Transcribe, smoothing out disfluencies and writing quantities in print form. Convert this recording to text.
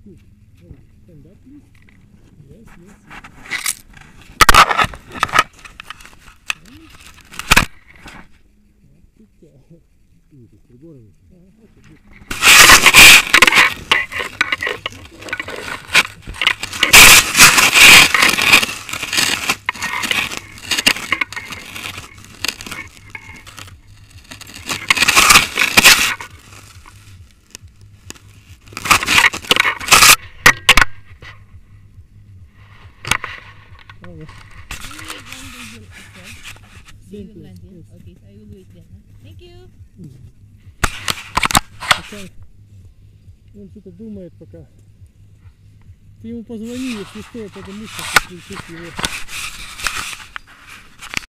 Good. Oh, stand up, please. Yes, yes, yes. Видите, с приборами. Окей, good. They will land in? Okay, so I will wait then. Huh? Thank you. Пока он что-то думает пока. Ты ему позвони, если что, потому что включить его.